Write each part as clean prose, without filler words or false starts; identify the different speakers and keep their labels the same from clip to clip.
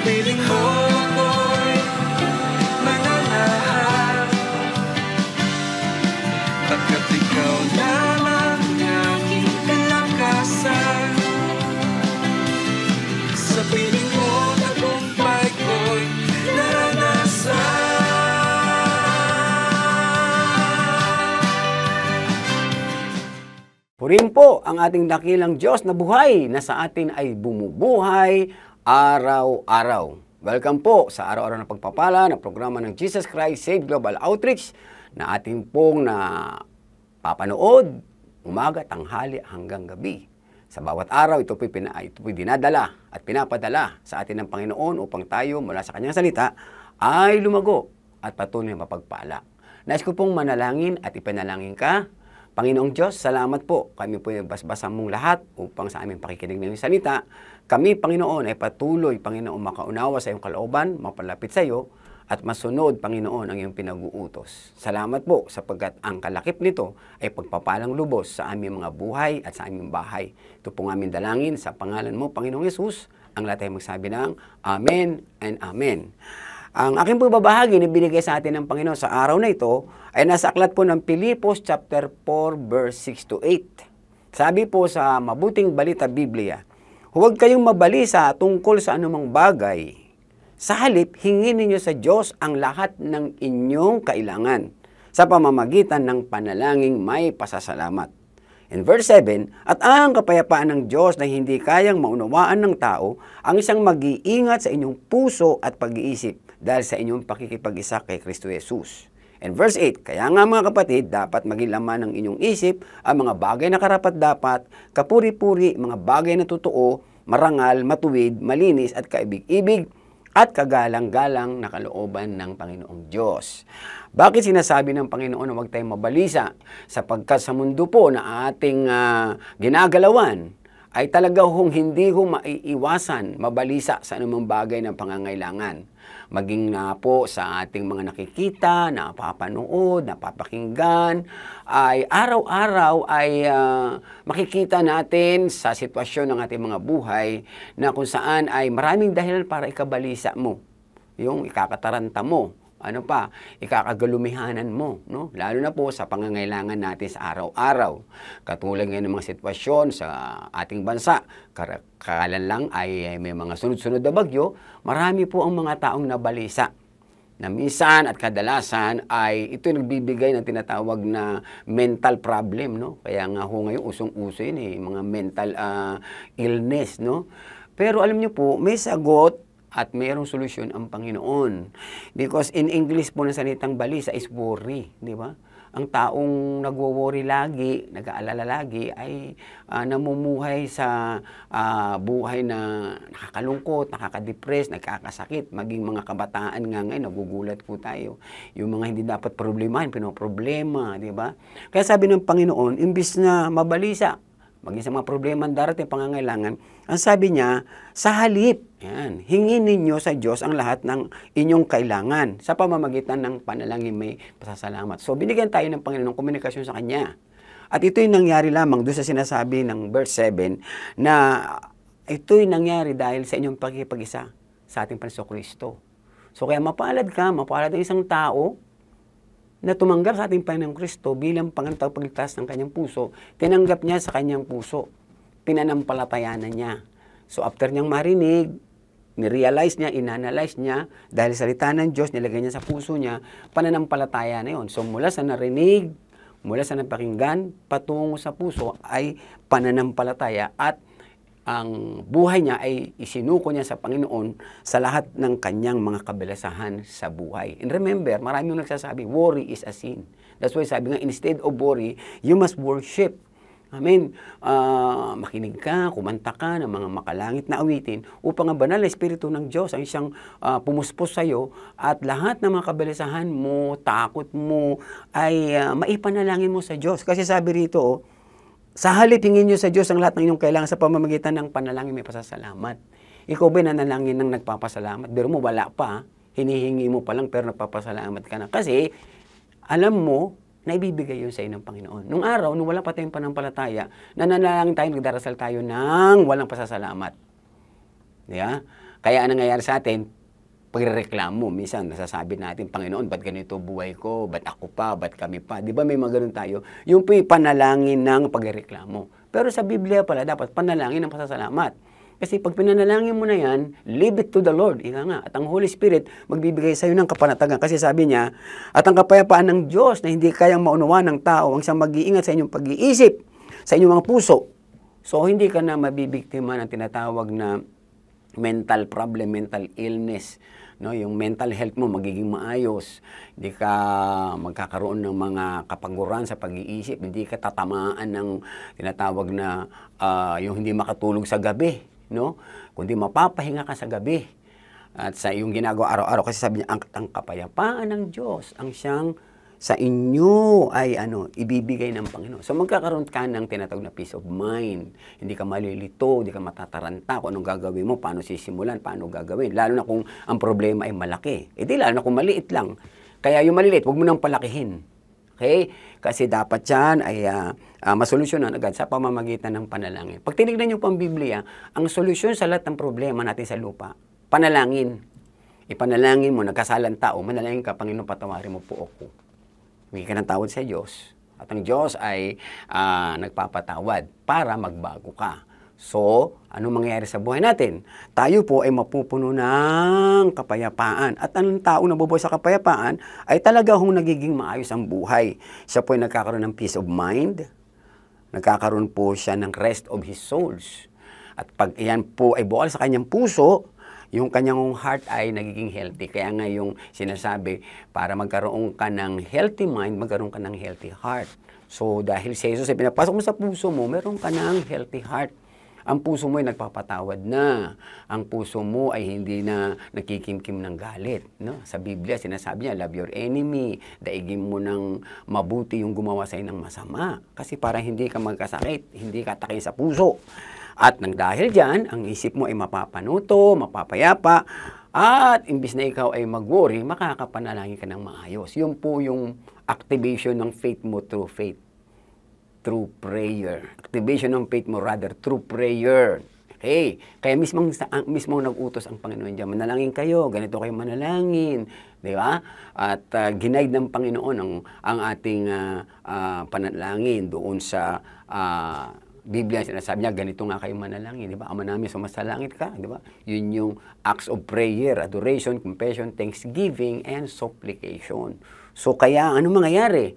Speaker 1: piling mo ako'y mananahan, pagkat ikaw lamang aking kalakasan. Sa piling mo tagumpay ko'y naranasan.
Speaker 2: Purihin po ang ating dakilang Diyos na buhay na sa atin ay bumubuhay araw-araw. Welcome po sa araw-araw na pagpapala na programa ng Jesus Christ Save Global Outreach na ating pong papanood umaga, tanghali hanggang gabi. Sa bawat araw, ito po'y dinadala at pinapadala sa atin ng Panginoon upang tayo mula sa Kanyang salita ay lumago at patuloy na mapagpala. Nais ko pong manalangin at ipanalangin ka. Panginoong Diyos, salamat po. Kami po yung basbasan mong lahat upang sa aming pakikinig ng iyong salita. Kami, Panginoon, ay patuloy, Panginoon, makaunawa sa iyong kalooban, mapalapit sa iyo, at masunod, Panginoon, ang iyong pinag-uutos. Salamat po sapagkat ang kalakip nito ay pagpapalang lubos sa aming mga buhay at sa aming bahay. Ito pong aming dalangin sa pangalan mo, Panginoong Yesus. Ang lahat ay magsabi ng Amen and Amen. Ang aking pagbabahagi na binigay sa atin ng Panginoon sa araw na ito ay nasa aklat po ng Pilipos chapter 4 verse 6 to 8. Sabi po sa Mabuting Balita Biblia, huwag kayong mabalisa tungkol sa anumang bagay. Sa halip, hingin ninyo sa Diyos ang lahat ng inyong kailangan sa pamamagitan ng panalangin may pasasalamat. In verse 7, at ang kapayapaan ng Diyos na hindi kayang maunawaan ng tao ang isang mag-iingat sa inyong puso at pag-iisip dahil sa inyong pakikipag-isa kay Kristo Jesus. In verse 8, kaya nga mga kapatid, dapat maging laman ng inyong isip ang mga bagay na karapat-dapat, kapuri-puri, mga bagay na totoo, marangal, matuwid, malinis at kaibig-ibig, at kagalang-galang na kalooban ng Panginoong Diyos. Bakit sinasabi ng Panginoon na huwag tayong mabalisa? Sapagkat sa mundo po na ating ginagalawan, ay talaga hindi maiiwasan mabalisa sa anumang bagay ng pangangailangan. Maging po sa ating mga nakikita, napapanood, napapakinggan, ay araw-araw ay makikita natin sa sitwasyon ng ating mga buhay na kung saan ay maraming dahilan para ikabalisa mo. Yung ikakataranta mo. Ano pa, ikakagalumihanan mo, no? Lalo na po sa pangangailangan natin sa araw-araw. Katulad ngayon ng mga sitwasyon sa ating bansa, kakalan lang ay may mga sunod-sunod na bagyo, marami po ang mga taong nabalisa. Na minsan at kadalasan ay ito nagbibigay ng tinatawag na mental problem, no? Kaya nga ho ngayon usong-uso yun mga mental illness, no? Pero alam niyo po, may sagot at mayroong solusyon ang Panginoon. Because in English po na salitang balisa is worry, di ba? Ang taong nagwo-worry lagi, nag-aalala lagi, ay namumuhay sa buhay na nakakalungkot, nakakadepress, nagkakasakit. Maging mga kabataan nga ngayon, nagugulat po tayo. Yung mga hindi dapat problemahin, pinoproblema, di ba? Kaya sabi ng Panginoon, imbis na mabalisa, maging sa mga problema ang darating pangangailangan, ang sabi niya, sa halip, yan, hingin ninyo sa Diyos ang lahat ng inyong kailangan sa pamamagitan ng panalangin may pasasalamat. So, binigyan tayo ng Panginoon ng komunikasyon sa Kanya. At ito'y nangyari lamang doon sa sinasabi ng verse 7 na ito'y nangyari dahil sa inyong pagkipag-isa sa ating Panginoong Kristo. So, kaya mapalad ka, mapalad ang isang tao na tumanggap sa ating Panginoong Kristo bilang Panginoong Tagapagligtas ng kanyang puso, tinanggap niya sa kanyang puso, pinanampalatayanan niya. So after niyang marinig, ni-realize niya, inanalyze niya, dahil salita ng Diyos, nilagay niya sa puso niya, pananampalataya na yun. So mula sa narinig, mula sa napakinggan, patungo sa puso ay pananampalataya at ang buhay niya ay isinuko niya sa Panginoon sa lahat ng kanyang mga kabalasahan sa buhay. And remember, marami yung nagsasabi, worry is a sin. That's why sabi nga, instead of worry, you must worship. Amen. Makinig ka, kumanta ka ng mga makalangit na awitin upang ang banal na Espiritu ng Diyos ang siyang pumuspos sa iyo at lahat ng mga kabalasahan mo, takot mo, ay maipanalangin mo sa Diyos. Kasi sabi rito, sa halip, hingin nyo sa Diyos ang lahat ng inyong kailangan sa pamamagitan ng panalangin may pasasalamat. Ikaw ba nanalangin ng nagpapasalamat? Pero mo, wala pa. Hinihingi mo pa lang pero nagpapasalamat ka na. Kasi, alam mo, na ibibigay yun sa iyo ng Panginoon. Nung araw, nung wala pa tayong panampalataya, nanalangin tayo, nagdarasal tayo ng walang pasasalamat. Yeah? Kaya ang nangyayari sa atin, pagrereklamo, minsan nasasabi natin, Panginoon, ba't ganito buhay ko? Ba't ako pa? Ba't kami pa? Di ba may mga ganun tayo? Yung po'y panalangin ng pagrereklamo. Pero sa Biblia pala, dapat panalangin ng pasasalamat. Kasi pag pinanalangin mo na yan, leave it to the Lord. Ika nga. At ang Holy Spirit, magbibigay sa iyo ng kapanatagan. Kasi sabi niya, at ang kapayapaan ng Diyos na hindi kayang maunawa ng tao, ang siyang mag-iingat sa inyong pag-iisip, sa inyong mga puso. So, hindi ka na mabibiktima ng tinatawag na mental problem, mental illness. No, yung mental health mo magiging maayos, hindi ka magkakaroon ng mga kapaguran sa pag-iisip, hindi ka tatamaan ng tinatawag na yung hindi makatulog sa gabi, no? Kundi mapapahinga ka sa gabi. At sa iyong ginagawa araw-araw, kasi sabi niya, ang kapayapaan ng Diyos, ang siyang sa inyo ay ibibigay ng Panginoon. So magkakaroon ka ng tinatawag na peace of mind. Hindi ka malilito, hindi ka matataranta kung anong gagawin mo, paano sisimulan, paano gagawin. Lalo na kung ang problema ay malaki. Di lalo na kung maliit lang. Kaya yung maliliit, huwag mo nang palakihin. Okay? Kasi dapat yan ay masolusyonan agad sa pamamagitan ng panalangin. Pag tinignan niyo po ang Biblia, ang solusyon sa lahat ng problema natin sa lupa, panalangin. Ipanalangin mo, nagkasalang tao, manalangin ka, Panginoon, patawarin mo po ako. Huwag ka ng tawad sa Diyos. At ang Diyos ay nagpapatawad para magbago ka. So, anong mangyayari sa buhay natin? Tayo po ay mapupuno ng kapayapaan. At ang tao na bubuhay sa kapayapaan ay talaga nagiging maayos ang buhay. Siya po ay nagkakaroon ng peace of mind. Nagkakaroon po siya ng rest of his souls. At pag iyan po ay buwal sa kanyang puso, yung kanyang heart ay nagiging healthy. Kaya nga yung sinasabi, para magkaroon ka ng healthy mind, magkaroon ka ng healthy heart. So, dahil si Jesus ay pinapasok mo sa puso mo, meron ka ng healthy heart. Ang puso mo ay nagpapatawad na. Ang puso mo ay hindi na nakikimkim ng galit. No? Sa Biblia, sinasabi niya, love your enemy. Daigin mo ng mabuti yung gumawa sa'yo ng masama. Kasi para hindi ka magkasakit, hindi ka atakin sa puso. At nang dahil dyan, ang isip mo ay mapapanuto, mapapayapa, at imbis na ikaw ay mag-worry, makakapanalangin ka ng maayos. Yun po yung activation ng faith mo through faith. Through prayer. Activation ng faith mo rather through prayer. Okay? Kaya mismong nag-utos ang Panginoon dyan. Manalangin kayo, ganito kayo manalangin. Di ba? At ginaid ng Panginoon ang ating panalangin doon sa Biblia, sinasabi niya, ganito nga kayo manalangin, di ba? Ama namin, sumasalangit ka, di ba? Yun yung acts of prayer, adoration, compassion, thanksgiving, and supplication. So, kaya, ano mangyayari?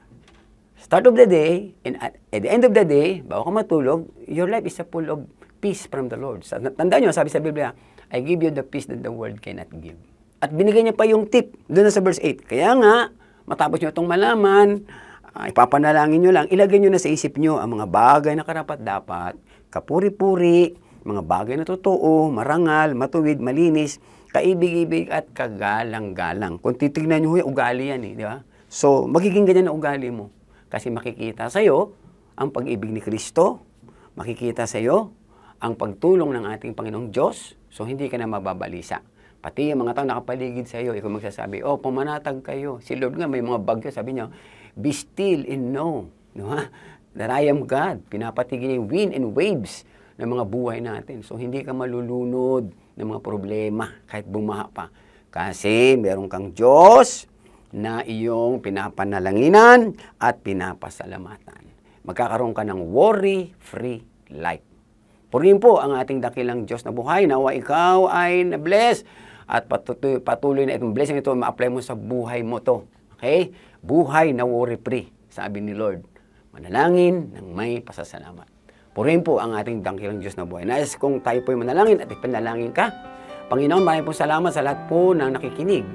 Speaker 2: Start of the day, and at the end of the day, bago ka matulog, your life is full of peace from the Lord. Tandaan nyo, sabi sa Biblia, I give you the peace that the world cannot give. At binigay niya pa yung tip, doon sa verse 8. Kaya nga, matapos nyo itong malaman, ipapanalangin nyo lang, ilagay nyo na sa isip nyo ang mga bagay na karapat-dapat, kapuri-puri, mga bagay na totoo, marangal, matuwid, malinis, kaibig-ibig at kagalang-galang. Kung titignan nyo, ugali yan di ba? So, magiging ganyan na ugali mo. Kasi makikita sa'yo ang pag-ibig ni Kristo, makikita sa'yo ang pagtulong ng ating Panginoong Diyos, so hindi ka na mababalisa. Pati yung mga tao nakapaligid sa'yo, ikaw magsasabi, pumanatag kayo. Si Lord nga, may mga bagyo, sabi niya, be still and know, that I am God. Pinapatigil niya yung wind and waves ng mga buhay natin. So, hindi ka malulunod ng mga problema kahit bumaha pa. Kasi meron kang Diyos na iyong pinapanalanginan at pinapasalamatan. Magkakaroon ka ng worry-free life. Purihin po ang ating dakilang Diyos na buhay. Nawa ikaw ay na-bless at patuloy na itong blessing ito, ma-apply mo sa buhay mo to. Okay? Buhay na worry-free, sabi ni Lord. Manalangin ng may pasasalamat. Purihin po ang ating dakilang Diyos na buhay. Nais kung tayo po ay manalangin at ipanalangin ka. Panginoon, maraming po salamat sa lahat po ng nakikinig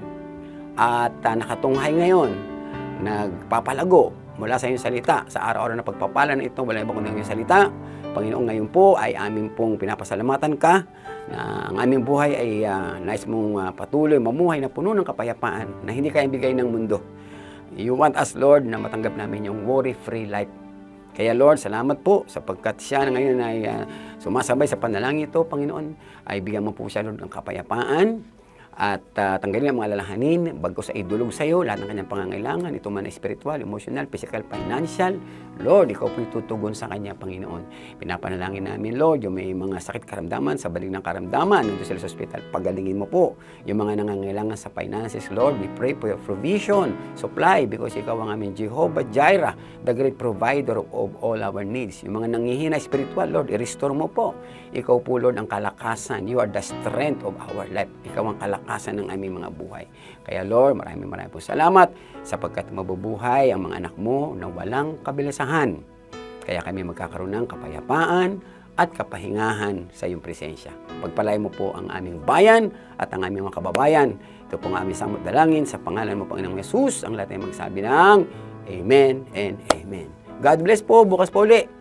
Speaker 2: at nakatunghay ngayon, nagpapalago mula sa iyong salita. Sa araw-araw na pagpapala na ito, wala ibang kundi ang iyong salita. Panginoon, ngayon po ay amin pong pinapasalamatan ka na ang aming buhay ay nais mong patuloy mamuhay na puno ng kapayapaan na hindi kaya bigay ng mundo. You want us, Lord, na matanggap namin yung worry-free life. Kaya, Lord, salamat po sapagkat siya na ngayon ay sumasabay sa panalangin ito, Panginoon, ay bigyan mo po siya, Lord, ng kapayapaan at tanggalin ang mga lalahanin bago sa idulog sa iyo lahat ng kanyang pangangailangan, ito man ay spiritual, emotional, physical, financial. Lord, ikaw po tutugon sa kanya, Panginoon. Pinapanalangin namin, Lord, yung may mga sakit karamdaman, sa balik ng karamdaman, nandun sila sa ospital, pagalingin mo po. Yung mga nangangailangan sa finances, Lord, we pray for your provision, supply, because ikaw ang aming Jehovah Jireh, the great provider of all our needs. Yung mga nanghihina spiritual, Lord, i-restore mo po. Ikaw po, Lord, ang kalakasan. You are the strength of our life. Ikaw ang kalakasan ng aming mga buhay. Kaya, Lord, maraming po salamat sapagkat mabubuhay ang mga anak mo na walang kabilasahan. Kaya kami magkakaroon ng kapayapaan at kapahingahan sa iyong presensya. Pagpalain mo po ang aming bayan at ang aming mga kababayan. Ito po ang aming samot dalangin sa pangalan mo, Panginoong Yesus. Ang lahat ay magsabi ng Amen and Amen. God bless po. Bukas po ulit.